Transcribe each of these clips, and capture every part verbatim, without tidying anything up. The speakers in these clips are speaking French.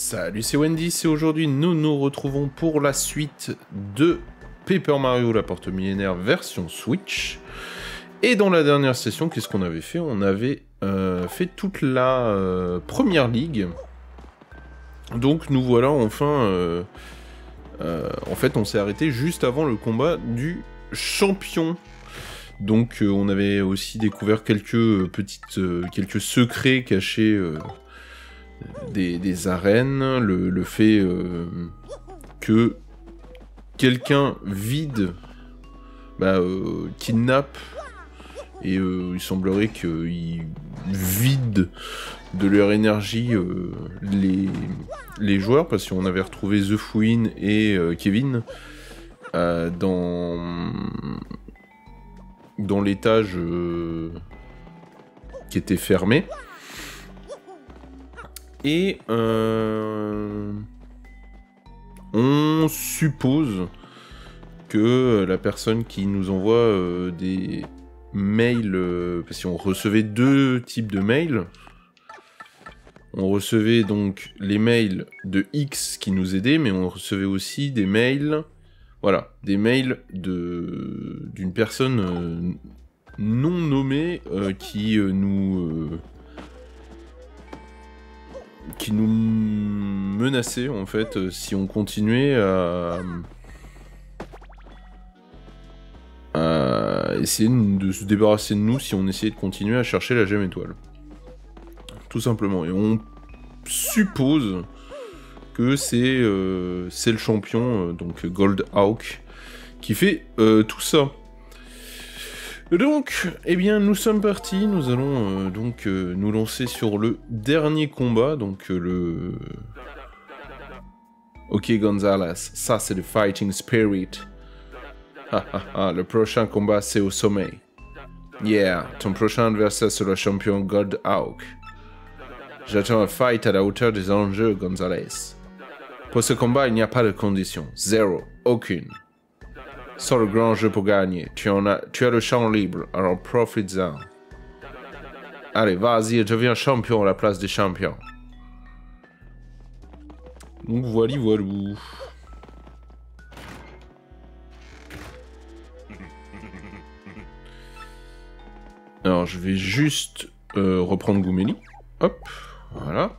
Salut, c'est Wendy, et aujourd'hui nous nous retrouvons pour la suite de Paper Mario la porte millénaire version Switch. Et dans la dernière session, qu'est-ce qu'on avait fait? On avait euh, fait toute la euh, première ligue. Donc nous voilà enfin... Euh, euh, en fait on s'est arrêté juste avant le combat du champion. Donc euh, on avait aussi découvert quelques euh, petites... Euh, quelques secrets cachés... Euh, Des, des arènes, le, le fait euh, que quelqu'un vide, bah, euh, kidnappe, et euh, il semblerait qu'ils vident de leur énergie euh, les, les joueurs, parce qu'on avait retrouvé The Fouine et euh, Kevin euh, dans, dans l'étage euh, qui était fermé. Et euh, on suppose que la personne qui nous envoie euh, des mails, euh, parce qu'on recevait deux types de mails, on recevait donc les mails de X qui nous aidaient, mais on recevait aussi des mails, voilà, des mails de d'une personne euh, non nommée euh, qui euh, nous... Euh, qui nous menaçait en fait euh, si on continuait à... à essayer de se débarrasser de nous, si on essayait de continuer à chercher la gemme étoile. Tout simplement. Et on suppose que c'est euh, c'est le champion, euh, donc Gold Hawk, qui fait euh, tout ça. Donc, eh bien, nous sommes partis, nous allons euh, donc euh, nous lancer sur le dernier combat, donc euh, le... Ok Gonzalez, ça c'est le fighting spirit. Ha ha ha, le prochain combat c'est au sommet. Yeah, ton prochain adversaire c'est le champion Gold Hawk. J'attends un fight à la hauteur des enjeux, Gonzalez. Pour ce combat, il n'y a pas de condition, zéro, aucune. Sans le grand jeu pour gagner, tu, en as, tu as le champ libre, alors profites-en. Allez, vas-y, deviens champion à la place des champions. Donc voilà, voilà. Alors je vais juste euh, reprendre Gouméli. Hop, voilà.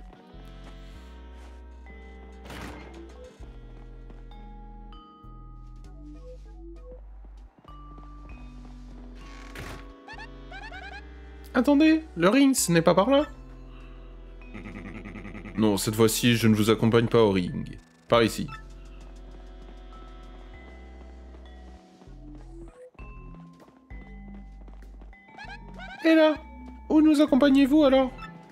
Attendez, le ring, ce n'est pas par là? Non, cette fois-ci, je ne vous accompagne pas au ring. Par ici. Et là? Où nous accompagnez-vous alors?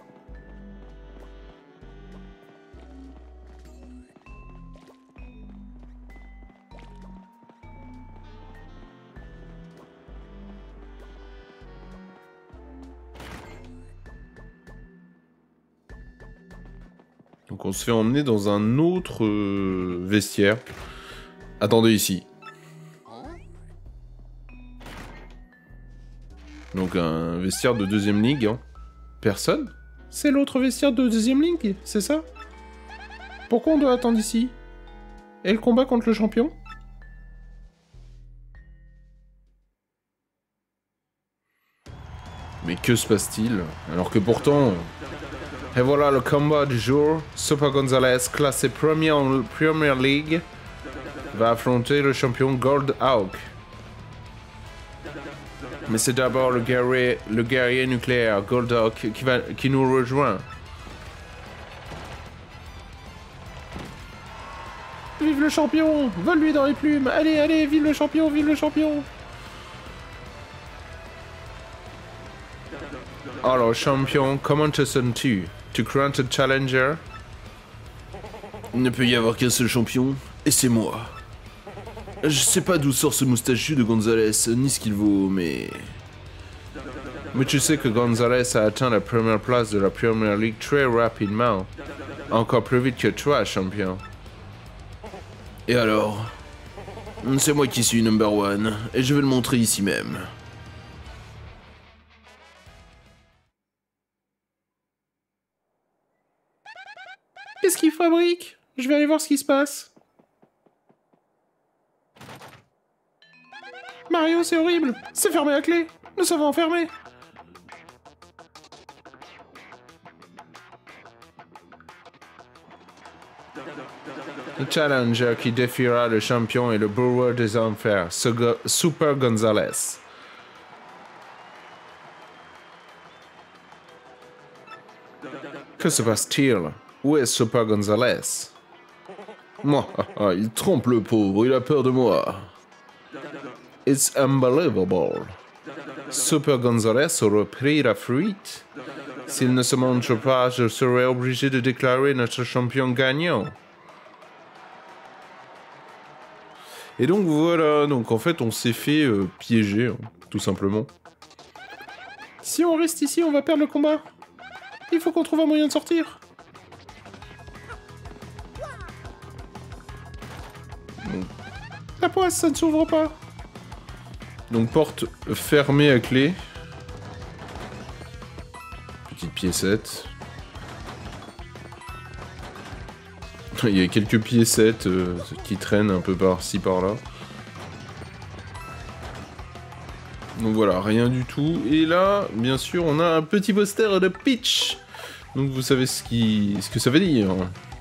Donc on se fait emmener dans un autre euh, vestiaire. Attendez ici. Donc un vestiaire de deuxième ligue. Hein. Personne? C'est l'autre vestiaire de deuxième ligue, c'est ça? Pourquoi on doit attendre ici? Et le combat contre le champion? Mais que se passe-t-il? Alors que pourtant... Et voilà le combat du jour. Super Gonzalez, classé premier en Premier League, va affronter le champion Gold Hawk. Mais c'est d'abord le guerrier, le guerrier nucléaire Gold Hawk qui, va, qui nous rejoint. Vive le champion! Vole-lui dans les plumes! Allez, allez, vive le champion, vive le champion! Alors, champion, comment te sens-tu? Tu crains te challenger? Il ne peut y avoir qu'un seul champion, et c'est moi. Je sais pas d'où sort ce moustachu de Gonzalez, ni ce qu'il vaut, mais... Mais tu sais que Gonzalez a atteint la première place de la Premier League très rapidement. Encore plus vite que toi, champion. Et alors? C'est moi qui suis number one, et je vais le montrer ici même. Qu'est-ce qu'ils font? fabrique. Je vais aller voir ce qui se passe. Mario, c'est horrible. C'est fermé à clé. Nous sommes enfermés. Le challenger qui défiera le champion est le brewer des enfers, Super Gonzalez. Que se passe-t-il? Où est Super Gonzalez? Moi, ah, il trompe le pauvre, il a peur de moi. It's unbelievable. Super Gonzalez aurait pris la fuite. S'il ne se montre pas, je serai obligé de déclarer notre champion gagnant. Et donc voilà, donc en fait on s'est fait euh, piéger, hein, tout simplement. Si on reste ici, on va perdre le combat. Il faut qu'on trouve un moyen de sortir. Bon. La poisse, ça ne s'ouvre pas. Donc porte fermée à clé. Petite piécette. Il y a quelques piécettes euh, qui traînent un peu par-ci par-là. Donc voilà, rien du tout. Et là, bien sûr, on a un petit poster de Peach. Donc vous savez ce, qui... ce que ça veut dire.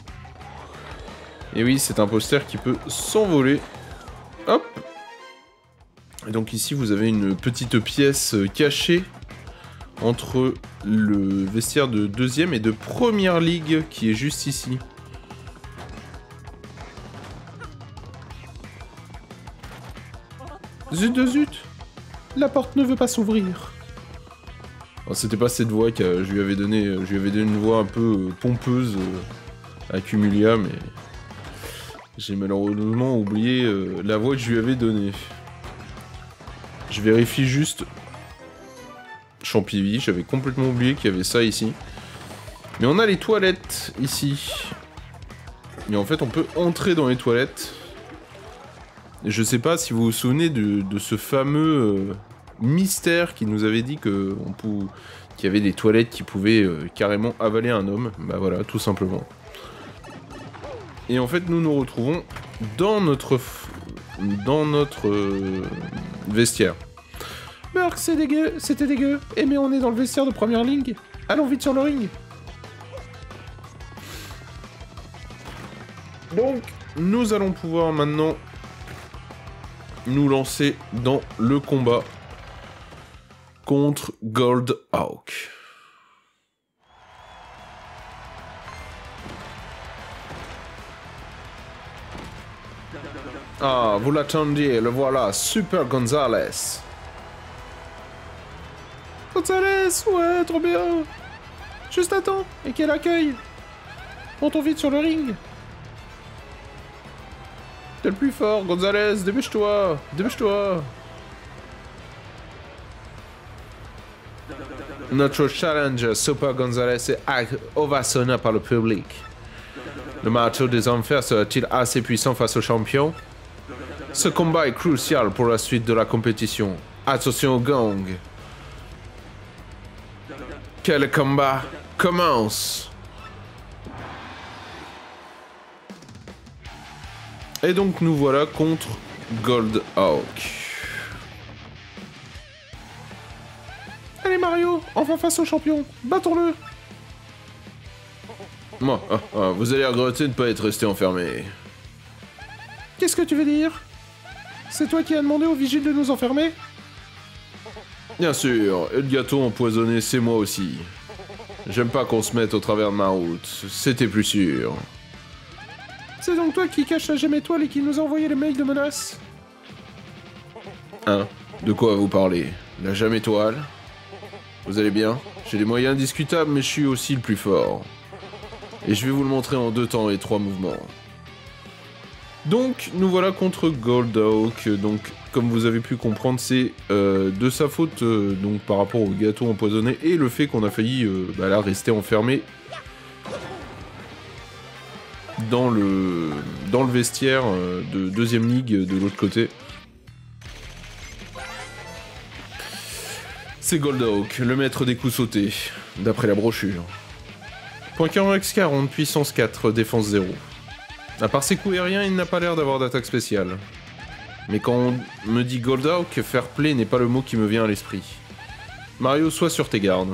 Et oui, c'est un poster qui peut s'envoler. Hop. Et donc ici, vous avez une petite pièce cachée entre le vestiaire de deuxième et de première ligue qui est juste ici. Zut de zut! La porte ne veut pas s'ouvrir. Oh, c'était pas cette voix que je lui avais donné. Je lui avais donné une voix un peu pompeuse euh, à Cumulia, mais j'ai malheureusement oublié euh, la voix que je lui avais donnée. Je vérifie juste. Champivi, j'avais complètement oublié qu'il y avait ça ici. Mais on a les toilettes ici. Et en fait, on peut entrer dans les toilettes. Et je sais pas si vous vous souvenez de, de ce fameux euh, mystère qui nous avait dit que on pou... qu'il y avait des toilettes qui pouvaient euh, carrément avaler un homme. Bah voilà, tout simplement. Et en fait, nous nous retrouvons dans notre f... dans notre euh, vestiaire. Burk, c'est dégueu, c'était dégueu. Eh mais on est dans le vestiaire de première ligne. Allons vite sur le ring. Donc, nous allons pouvoir maintenant nous lancer dans le combat contre Goldhawk. Ah, vous l'attendiez, le voilà, Super Gonzalez. Gonzalez, ouais, trop bien. Juste attends, et quel accueil. Montons vite sur le ring. T'es le plus fort, Gonzalez, dépêche-toi, dépêche-toi. Notre challenger, Super Gonzalez, est ovationné par le public. Le marteau des enfers sera-t-il assez puissant face au champion? Ce combat est crucial pour la suite de la compétition. Attention au gong. Quel combat commence! Et donc nous voilà contre Goldhawk. Allez Mario, enfin face au champion, battons-le. Moi, ah, ah, vous allez regretter de ne pas être resté enfermé. Qu'est-ce que tu veux dire? C'est toi qui as demandé au vigile de nous enfermer? Bien sûr, et le gâteau empoisonné, c'est moi aussi. J'aime pas qu'on se mette au travers de ma route, c'était plus sûr. C'est donc toi qui cache la gemme étoile et qui nous a envoyé les mails de menaces? Hein? De quoi vous parlez? La gemme étoile? Vous allez bien? J'ai des moyens indiscutables, mais je suis aussi le plus fort. Et je vais vous le montrer en deux temps et trois mouvements. Donc, nous voilà contre Goldhawk. Donc, comme vous avez pu comprendre, c'est euh, de sa faute euh, donc par rapport au gâteau empoisonné et le fait qu'on a failli euh, bah là, rester enfermé dans le, dans le vestiaire euh, de deuxième ligue de l'autre côté. C'est Goldhawk, le maître des coups sautés, d'après la brochure. Point max quarante, puissance quatre, défense zéro. À part ses coups aériens, il n'a pas l'air d'avoir d'attaque spéciale. Mais quand on me dit Goldhawk, fair play n'est pas le mot qui me vient à l'esprit. Mario, sois sur tes gardes.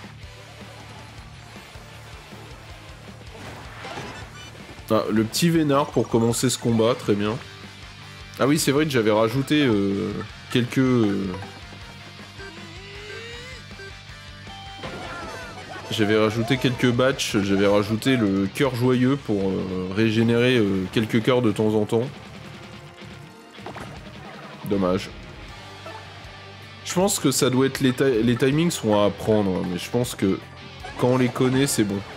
Ah, le petit Vénard pour commencer ce combat, très bien. Ah oui, c'est vrai que j'avais rajouté euh, quelques... Euh... J'avais rajouté quelques batchs, j'avais rajouté le cœur joyeux pour euh, régénérer euh, quelques cœurs de temps en temps. Dommage. Je pense que ça doit être... Les, les timings sont à apprendre, mais je pense que quand on les connaît, c'est bon.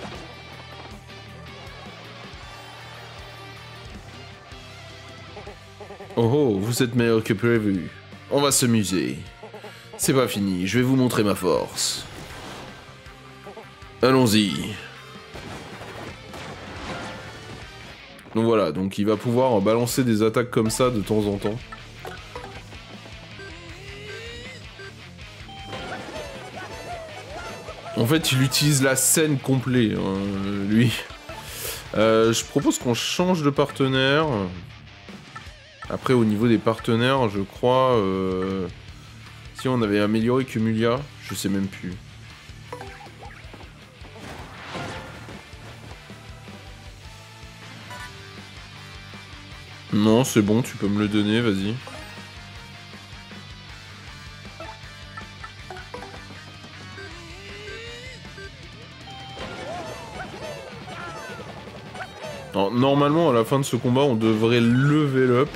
Oh oh, vous êtes meilleur que prévu. On va s'amuser. C'est pas fini, je vais vous montrer ma force. Allons-y. Donc voilà, donc il va pouvoir balancer des attaques comme ça de temps en temps. En fait, il utilise la scène complète, hein, lui. Euh, je propose qu'on change de partenaire. Après, au niveau des partenaires, je crois... Euh, si on avait amélioré Cumulia, je sais même plus. Non, c'est bon, tu peux me le donner, vas-y. Alors, normalement, à la fin de ce combat, on devrait level up.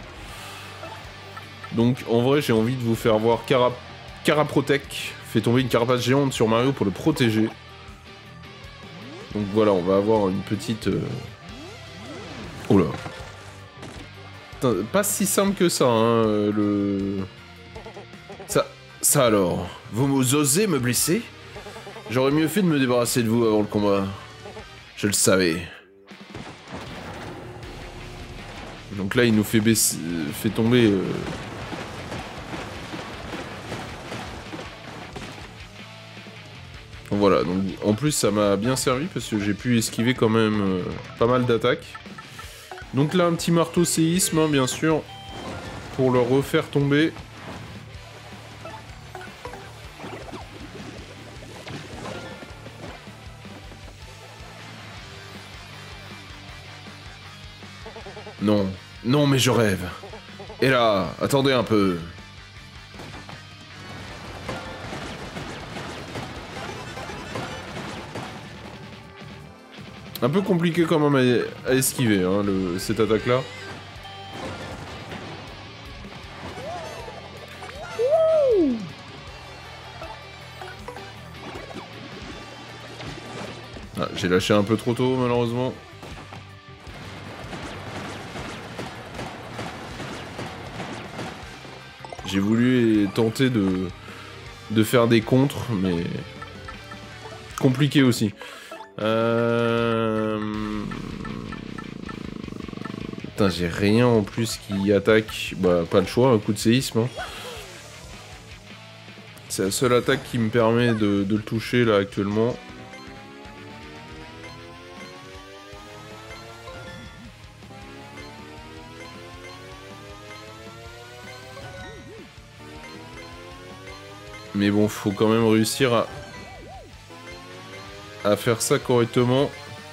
Donc, en vrai, j'ai envie de vous faire voir Cara... Caraprotec fait tomber une carapace géante sur Mario pour le protéger. Donc voilà, on va avoir une petite... Euh... Oh là. Putain, pas si simple que ça, hein, le... Ça... Ça alors, vous osez me blesser? J'aurais mieux fait de me débarrasser de vous avant le combat. Je le savais. Donc là, il nous fait baisser... fait tomber... Euh... Voilà, donc en plus ça m'a bien servi parce que j'ai pu esquiver quand même euh, pas mal d'attaques. Donc là un petit marteau séisme hein, bien sûr pour le refaire tomber. Non, non mais je rêve. Et là, attendez un peu. Un peu compliqué quand même à, à esquiver, hein, le, cette attaque-là. Ah, j'ai lâché un peu trop tôt, malheureusement. J'ai voulu tenter de, de faire des contres, mais... compliqué aussi. Euh... Putain, j'ai rien en plus qui attaque. Bah, pas le choix, un coup de séisme. Hein. C'est la seule attaque qui me permet de, de le toucher là actuellement. Mais bon, faut quand même réussir à... à faire ça correctement.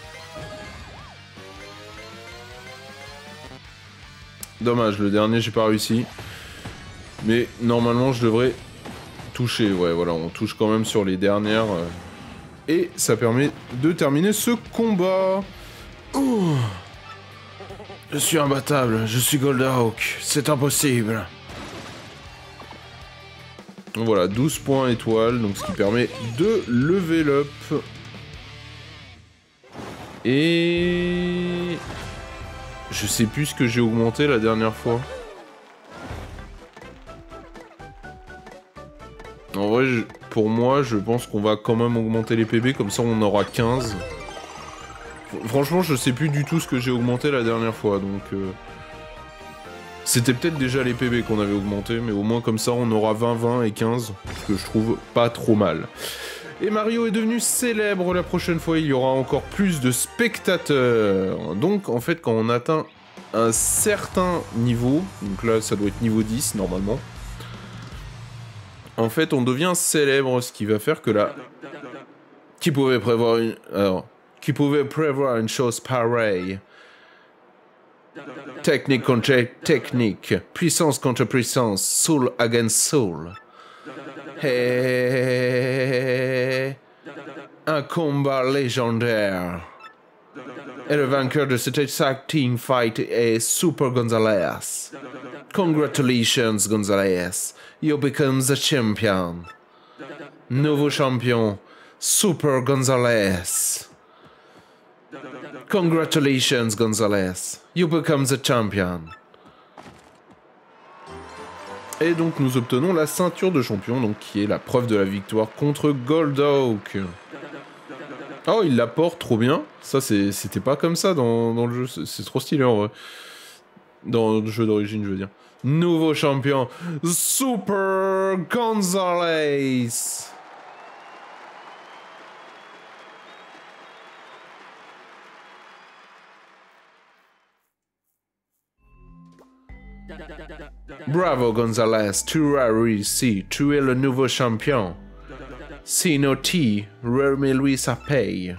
Dommage, le dernier j'ai pas réussi. Mais normalement je devrais toucher. Ouais voilà, on touche quand même sur les dernières. Et ça permet de terminer ce combat. Ouh. Je suis imbattable, je suis Goldhawk, c'est impossible. Donc voilà, douze points étoiles, donc ce qui permet de level up. Et... je sais plus ce que j'ai augmenté la dernière fois. En vrai, je... pour moi, je pense qu'on va quand même augmenter les P B, comme ça on aura quinze. Franchement, je sais plus du tout ce que j'ai augmenté la dernière fois, donc... Euh... C'était peut-être déjà les P B qu'on avait augmenté, mais au moins comme ça on aura vingt, vingt et quinze, ce que je trouve pas trop mal. Et Mario est devenu célèbre. La prochaine fois, il y aura encore plus de spectateurs. Donc, en fait, quand on atteint un certain niveau, donc là, ça doit être niveau dix, normalement, en fait, on devient célèbre, ce qui va faire que là... Qui pouvait prévoir une... Alors... Qui pouvait prévoir une chose pareille? Technique contre technique, puissance contre puissance, soul against soul. Et... un combat légendaire. Et le vainqueur de cette exacting fight est Super Gonzalez. Congratulations, Gonzalez. You become the champion. Nouveau champion, Super Gonzalez. Congratulations, Gonzalez. You become the champion. Et donc nous obtenons la ceinture de champion, donc qui est la preuve de la victoire contre Goldock. Oh, il la porte trop bien. Ça, c'était pas comme ça dans, dans le jeu. C'est trop stylé en vrai. Dans le jeu d'origine, je veux dire. Nouveau champion, Super Gonzalez. Bravo Gonzalez, tu as réussi, tu es le nouveau champion. Sinoti, remets-lui sa paye.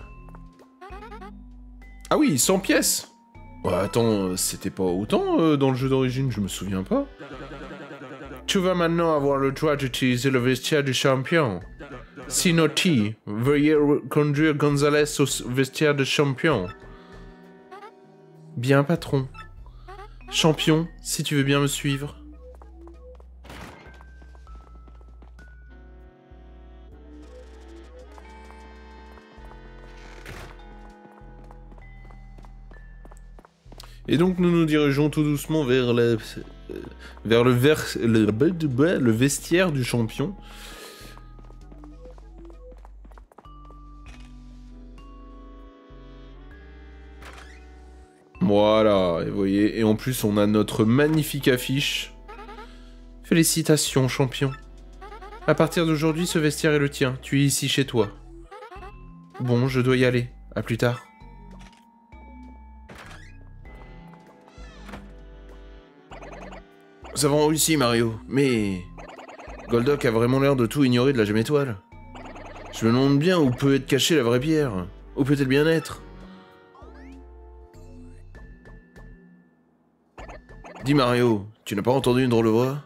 Ah oui, cent pièces. Ouais, attends, c'était pas autant euh, dans le jeu d'origine, je me souviens pas. Tu vas maintenant avoir le droit d'utiliser le vestiaire du champion. Sinoti, veuillez conduire Gonzalez au vestiaire de champion. Bien, patron. Champion, si tu veux bien me suivre. Et donc nous nous dirigeons tout doucement vers le, vers le, vers, le, le vestiaire du champion. Voilà, et vous voyez, et en plus on a notre magnifique affiche. Félicitations, champion. À partir d'aujourd'hui, ce vestiaire est le tien. Tu es ici chez toi. Bon, je dois y aller. À plus tard. Nous avons réussi, Mario, mais... Goldock a vraiment l'air de tout ignorer de la gemme étoile. Je me demande bien où peut être cachée la vraie pierre. Où peut-elle bien être? Dis Mario, tu n'as pas entendu une drôle de voix?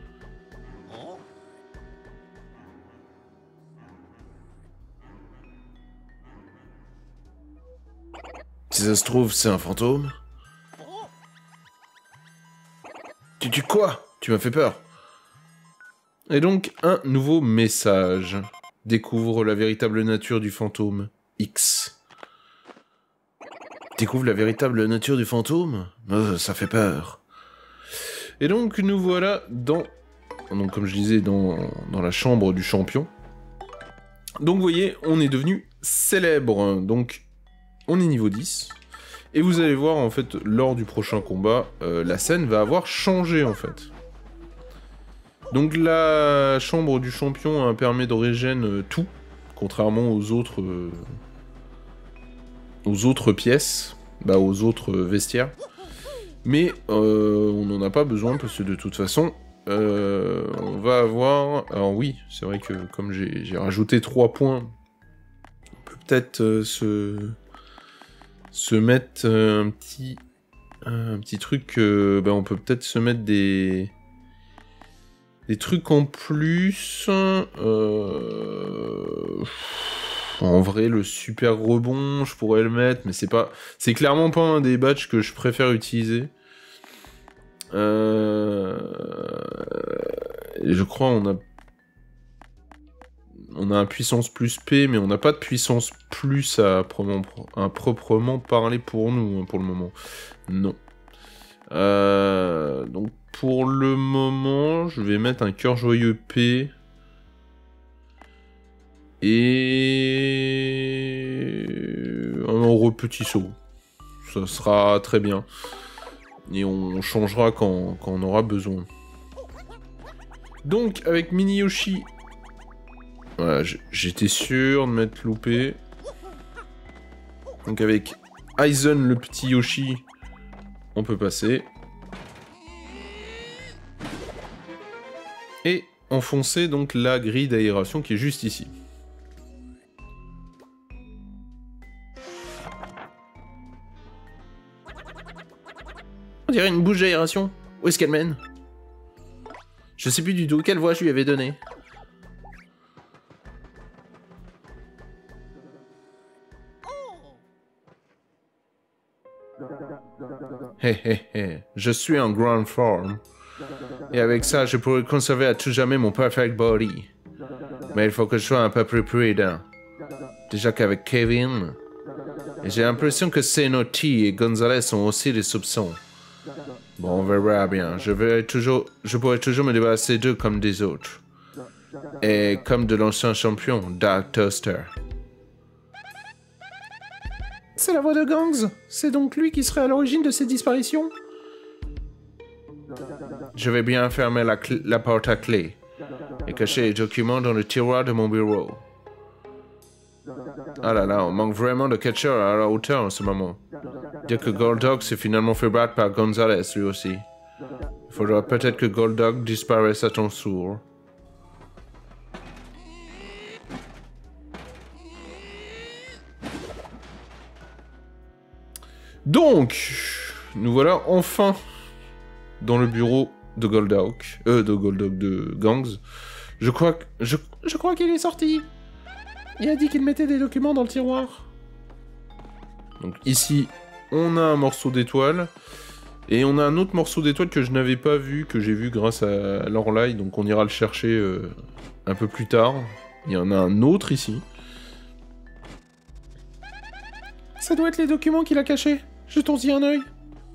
Si ça se trouve, c'est un fantôme? Tu tu quoi? Tu m'as fait peur. Et donc, un nouveau message. Découvre la véritable nature du fantôme. X. Découvre la véritable nature du fantôme? Oh, ça fait peur. Et donc, nous voilà dans... Donc, comme je disais, dans, dans la chambre du champion. Donc, vous voyez, on est devenu célèbre. Donc, on est niveau dix. Et vous allez voir, en fait, lors du prochain combat, euh, la scène va avoir changé, en fait. Donc, la chambre du champion permet de régénérer euh, tout, contrairement aux autres... Euh, aux autres pièces, bah, aux autres vestiaires. Mais euh, on n'en a pas besoin, parce que de toute façon, euh, on va avoir... Alors oui, c'est vrai que comme j'ai rajouté trois points, on peut peut-être euh, se... se mettre euh, un petit... un petit truc... Euh, bah, on peut peut-être se mettre des... des trucs en plus... Euh... En vrai, le super rebond, je pourrais le mettre, mais c'est pas... C'est clairement pas un des badges que je préfère utiliser. Euh... Je crois on a... On a un puissance plus P, mais on n'a pas de puissance plus à proprement, à proprement parler pour nous, hein, pour le moment. Non. Euh... Donc, pour le moment, je vais mettre un cœur joyeux P... Et un heureux petit saut. Ça sera très bien. Et on changera quand, quand on aura besoin. Donc, avec Mini Yoshi Voilà, j'étais sûr de m'être loupé. Donc avec Aizen, le petit Yoshi, on peut passer. Et enfoncer donc la grille d'aération qui est juste ici. On dirait une bouche d'aération. Où est-ce qu'elle mène? Je sais plus du tout quelle voix je lui avais donnée. Hé hé hé, je suis en grande forme. Et avec ça, je pourrais conserver à tout jamais mon perfect body. Mais il faut que je sois un peu plus prudent. Déjà qu'avec Kevin... Et j'ai l'impression que Cenotti et Gonzalez ont aussi des soupçons. Bon, on verra bien. Je, verrai toujours... je pourrais toujours me débarrasser d'eux comme des autres. Et comme de l'ancien champion, Dark Toaster. C'est la voix de Gangs. C'est donc lui qui serait à l'origine de ces disparitions. Je vais bien fermer la, la porte à clé et cacher les documents dans le tiroir de mon bureau. Ah là là, on manque vraiment de catcheur à la hauteur en ce moment. Dire que Goldock s'est finalement fait battre par Gonzalez lui aussi. Il faudra peut-être que Goldock disparaisse à ton tour. Donc, nous voilà enfin dans le bureau de Goldock, euh, de Goldock, de Gangs. Je crois que, je, je crois qu'il est sorti. Il a dit qu'il mettait des documents dans le tiroir. Donc ici, on a un morceau d'étoile. Et on a un autre morceau d'étoile que je n'avais pas vu, que j'ai vu grâce à l'Orlaï. Donc on ira le chercher euh, un peu plus tard. Il y en a un autre ici. Ça doit être les documents qu'il a cachés. Jetons-y un œil.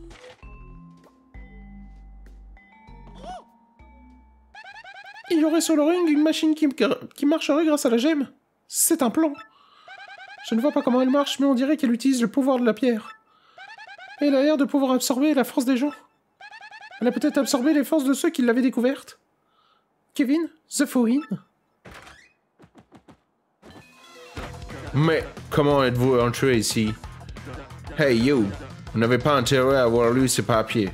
Il y aurait sur le ring une machine qui, qui marcherait grâce à la gemme. C'est un plan. Je ne vois pas comment elle marche, mais on dirait qu'elle utilise le pouvoir de la pierre. Et elle a l'air de pouvoir absorber la force des gens. Elle a peut-être absorbé les forces de ceux qui l'avaient découverte. Kevin, The Foin. Mais comment êtes-vous entré ici? Hey you, vous n'avez pas intérêt à avoir lu ces papiers.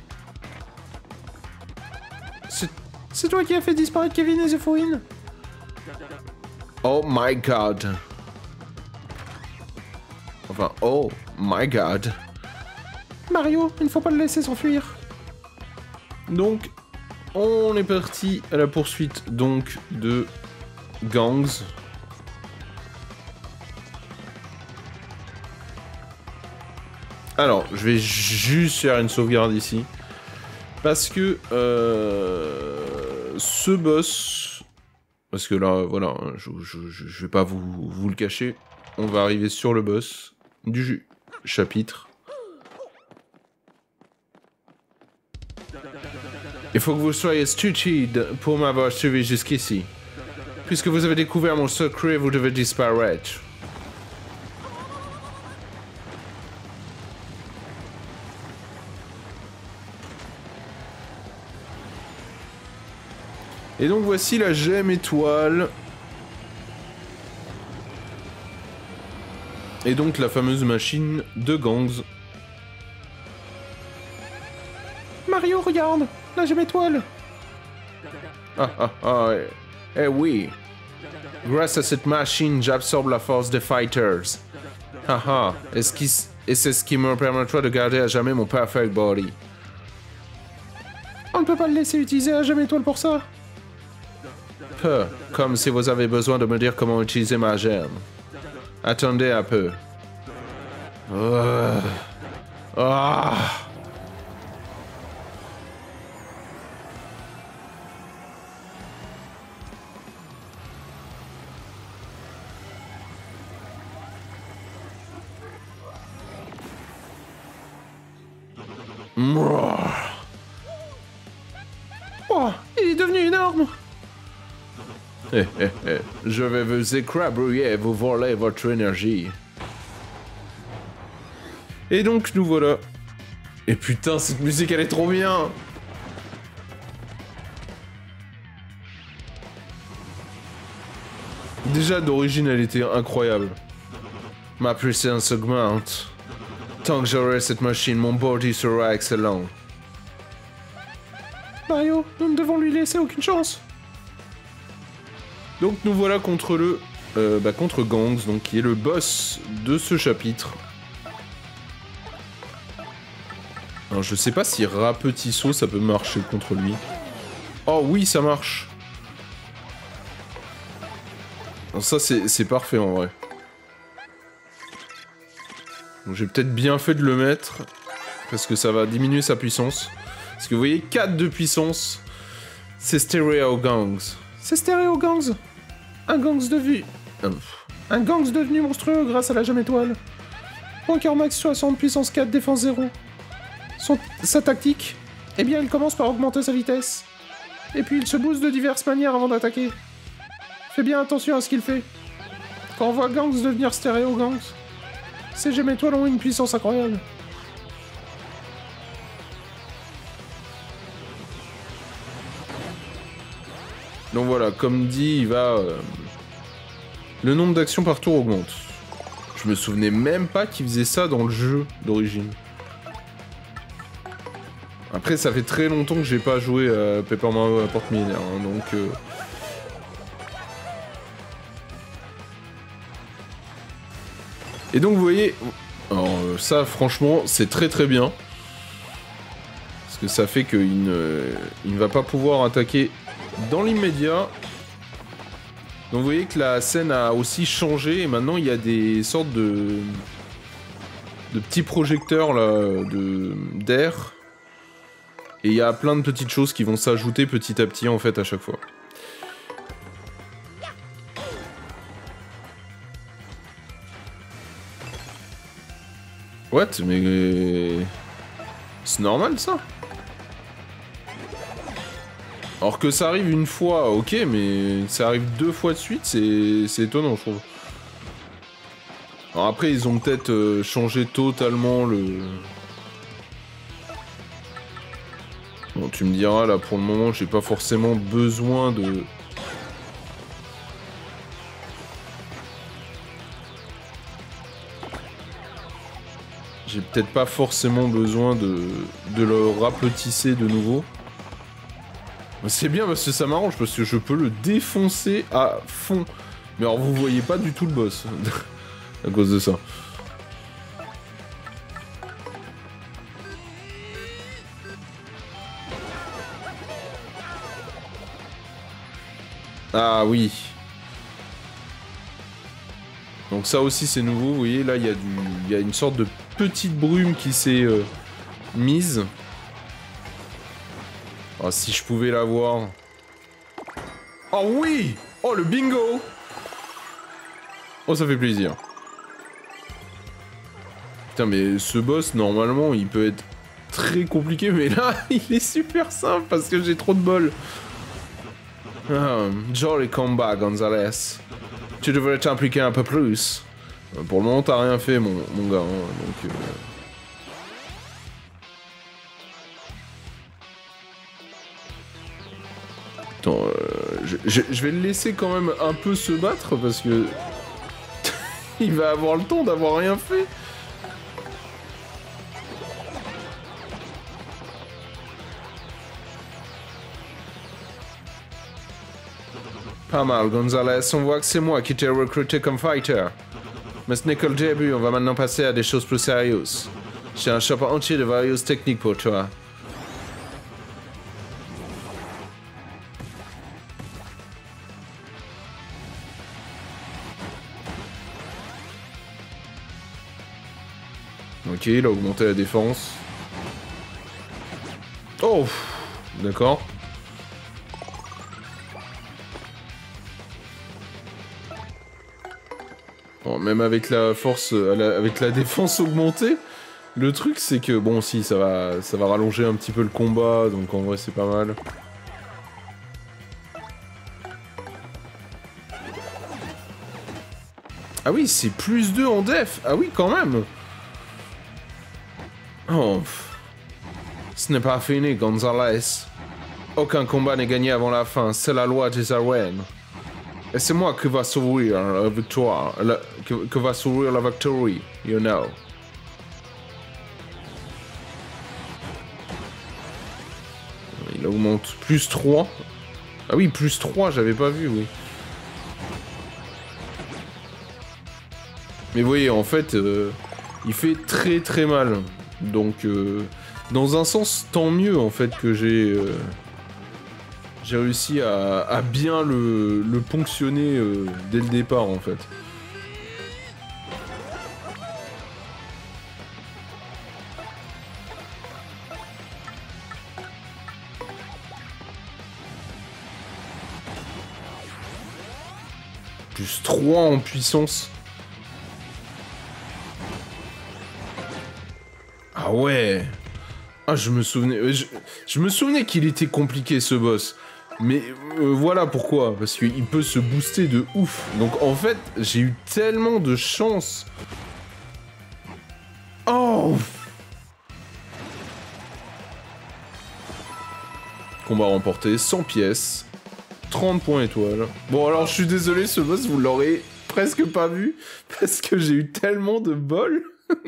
C'est toi qui as fait disparaître Kevin et The Foin? Oh my god. Enfin, oh my god. Mario, il ne faut pas le laisser s'enfuir. Donc, on est parti à la poursuite donc de Gangs. Alors, je vais juste faire une sauvegarde ici. Parce que euh, ce boss... Parce que là, voilà, je, je, je, je vais pas vous, vous le cacher. On va arriver sur le boss du chapitre. Il faut que vous soyez stupide pour m'avoir suivi jusqu'ici. Puisque vous avez découvert mon secret, vous devez disparaître. Et donc voici la gemme étoile. Et donc la fameuse machine de Gangs. Mario, regarde, la gemme étoile. Ah ah ah, eh, eh oui. Grâce à cette machine, j'absorbe la force des fighters. Ah ah, et c'est ce qui me permettra de garder à jamais mon perfect body. On ne peut pas le laisser utiliser la gemme étoile pour ça. Peu, comme si vous avez besoin de me dire comment utiliser ma gemme. Attendez un peu. Uh. Ah. Oh, il est devenu énorme. Eh, eh, eh. Je vais vous écrabouiller et vous voler votre énergie. Et donc nous voilà. Et putain, cette musique elle est trop bien. Déjà, d'origine, elle était incroyable. Ma puissance augmente. Tant que j'aurai cette machine, mon body sera excellent. Mario, nous ne devons lui laisser aucune chance. Donc nous voilà contre le... Euh, bah, contre Gangs, donc qui est le boss de ce chapitre. Alors je sais pas si Rapetisseau ça peut marcher contre lui. Oh oui, ça marche. Alors ça c'est parfait en vrai. J'ai peut-être bien fait de le mettre, parce que ça va diminuer sa puissance. Parce que vous voyez, quatre de puissance, c'est Stereo Gangs. C'est Stereo Gangs. Un Gangs de vue. Un Gangs devenu monstrueux grâce à la gemme étoile. Poker max soixante, puissance quatre, défense zéro. Son... Sa tactique, eh bien il commence par augmenter sa vitesse. Et puis il se booste de diverses manières avant d'attaquer. Fais bien attention à ce qu'il fait. Quand on voit Gangs devenir Stereo Gangs, ces gemmes étoiles ont une puissance incroyable. Donc voilà, comme dit, il va... Euh... Le nombre d'actions par tour augmente. Je me souvenais même pas qu'il faisait ça dans le jeu d'origine. Après, ça fait très longtemps que j'ai pas joué à Paper Mario à Porte Millénaire, hein, donc... Euh... Et donc, vous voyez... Alors, ça, franchement, c'est très très bien. Parce que ça fait qu'il ne... Il ne va pas pouvoir attaquer dans l'immédiat. Donc vous voyez que la scène a aussi changé, et maintenant il y a des sortes de... de petits projecteurs, là, de... d'air. Et il y a plein de petites choses qui vont s'ajouter petit à petit, en fait, à chaque fois. What? Mais... C'est normal, ça? Alors que ça arrive une fois, ok, mais ça arrive deux fois de suite, c'est étonnant, je trouve. Alors après, ils ont peut-être euh, changé totalement le... Bon, tu me diras, là, pour le moment, j'ai pas forcément besoin de... J'ai peut-être pas forcément besoin de, de le rapetisser de nouveau. C'est bien parce que ça m'arrange, parce que je peux le défoncer à fond. Mais alors vous voyez pas du tout le boss, à cause de ça. Ah oui. Donc ça aussi c'est nouveau, vous voyez, là il y a du, il y a une sorte de petite brume qui s'est euh, mise. Oh, si je pouvais la voir. Oh oui! Oh, le bingo! Oh, ça fait plaisir. Putain, mais ce boss, normalement, il peut être très compliqué, mais là, il est super simple parce que j'ai trop de bol. Ah, jolly combat, Gonzalez. Tu devrais t'impliquer un peu plus. Pour le moment, t'as rien fait, mon, mon gars, hein, donc... Euh... Attends, euh, je, je, je vais le laisser quand même un peu se battre parce que il va avoir le temps d'avoir rien fait. Pas mal, Gonzalez, on voit que c'est moi qui t'ai recruté comme fighter. Mais ce n'est que le début, on va maintenant passer à des choses plus sérieuses. J'ai un chapeau entier de varieuses techniques pour toi. Ok, il a augmenté la défense. Oh, d'accord. Bon, même avec la force, avec la défense augmentée, le truc c'est que bon, si ça va, ça va rallonger un petit peu le combat, donc en vrai c'est pas mal. Ah oui, c'est plus deux en def. Ah oui, quand même. Oh, ce n'est pas fini, Gonzalez. Aucun combat n'est gagné avant la fin, c'est la loi des arènes. Et c'est moi qui va s'ouvrir la victoire, la, que, que va s'ouvrir la victory, you know. Il augmente plus trois. Ah oui, plus trois, j'avais pas vu, oui. Mais vous voyez, en fait, euh, il fait très très mal. Donc, euh, dans un sens, tant mieux, en fait, que j'ai... Euh, j'ai réussi à, à bien le, le ponctionner euh, dès le départ, en fait. Plus trois en puissance. Ah ouais. Ah, je me souvenais... Je, je me souvenais qu'il était compliqué, ce boss. Mais euh, voilà pourquoi, parce qu'il peut se booster de ouf. Donc en fait, j'ai eu tellement de chance. Oh! Combat remporté, cent pièces, trente points étoiles. Bon alors je suis désolé, ce boss vous l'aurez presque pas vu, parce que j'ai eu tellement de bol.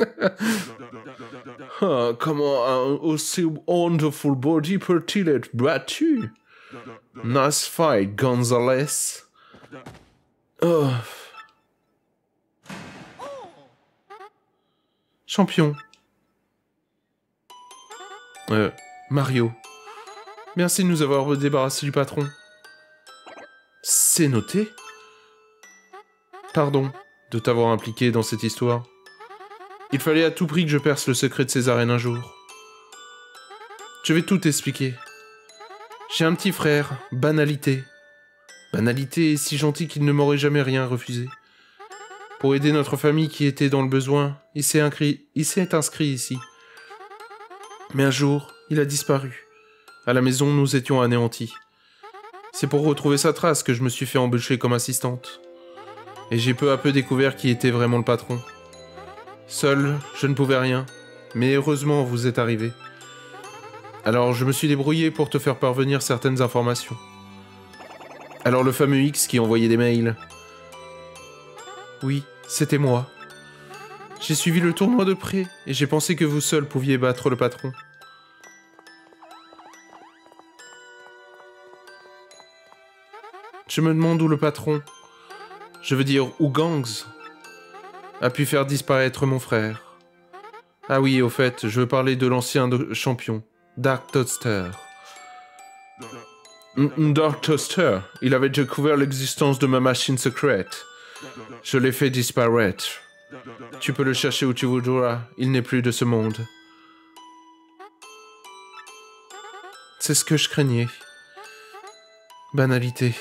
Ah, comment un aussi wonderful body peut-il être battu? Nice fight, Gonzalez. Oh. Champion. Euh, Mario. Merci de nous avoir débarrassé du patron. C'est noté. Pardon de t'avoir impliqué dans cette histoire. Il fallait à tout prix que je perce le secret de ces arènes un jour. Je vais tout expliquer. J'ai un petit frère, Banalité. Banalité est si gentil qu'il ne m'aurait jamais rien refusé. Pour aider notre famille qui était dans le besoin, il s'est inscrit, il s'est inscrit ici. Mais un jour, il a disparu. À la maison, nous étions anéantis. C'est pour retrouver sa trace que je me suis fait embaucher comme assistante. Et j'ai peu à peu découvert qui était vraiment le patron. Seul, je ne pouvais rien, mais heureusement vous êtes arrivé. Alors je me suis débrouillé pour te faire parvenir certaines informations. Alors le fameux X qui envoyait des mails. Oui, c'était moi. J'ai suivi le tournoi de près, et j'ai pensé que vous seul pouviez battre le patron. Je me demande où le patron, je veux dire où Gangs, a pu faire disparaître mon frère. Ah oui, au fait, je veux parler de l'ancien champion, Dark Toaster. Dark Toaster, il avait découvert l'existence de ma machine secrète. Je l'ai fait disparaître. Tu peux le chercher où tu voudras, il n'est plus de ce monde. C'est ce que je craignais. Banalité.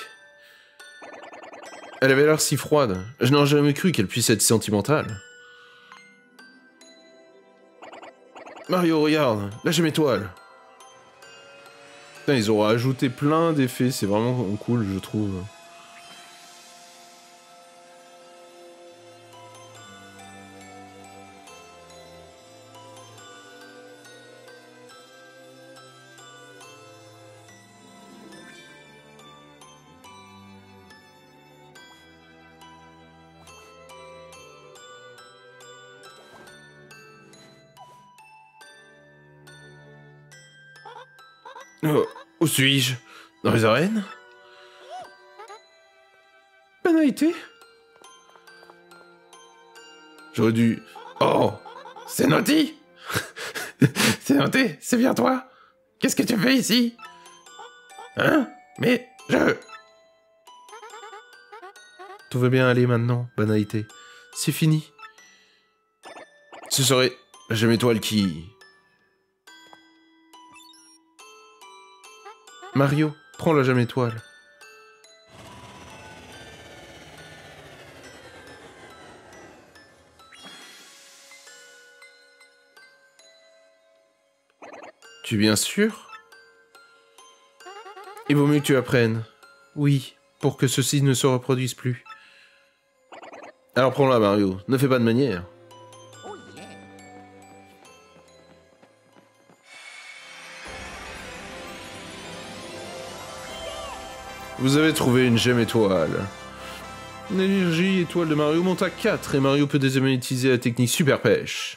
Elle avait l'air si froide. Je n'aurais jamais cru qu'elle puisse être sentimentale. Mario, regarde, là j'ai mes toiles. Putain, ils auraient ajouté plein d'effets, c'est vraiment cool, je trouve. Oh, où suis-je? Dans les arènes? Banalité? J'aurais dû... Oh! C'est Naughty! C'est noté, c'est bien toi! Qu'est-ce que tu fais ici? Hein? Mais... je... Tout va bien aller maintenant, Banalité. C'est fini. Ce serait la Gemme étoile qui... Mario, prends la Gemme étoile. Tu es bien sûr? Il vaut mieux que tu apprennes. Oui, pour que ceci ne se reproduise plus. Alors prends-la, Mario. Ne fais pas de manière. Vous avez trouvé une Gemme étoile. L'énergie étoile de Mario monte à quatre et Mario peut désormais utiliser la technique Super Pêche.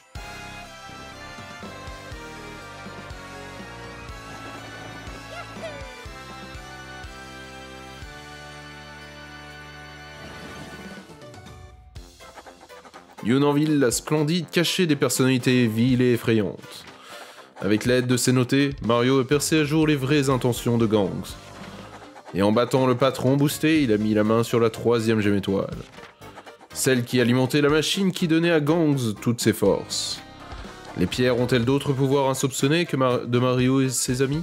Unonville, la splendide cachée des personnalités viles et effrayantes. Avec l'aide de ses notés, Mario a percé à jour les vraies intentions de Gangs. Et en battant le patron boosté, il a mis la main sur la troisième gemme étoile. Celle qui alimentait la machine qui donnait à Gangs toutes ses forces. Les pierres ont-elles d'autres pouvoirs insoupçonnés que Mar- de Mario et ses amis ?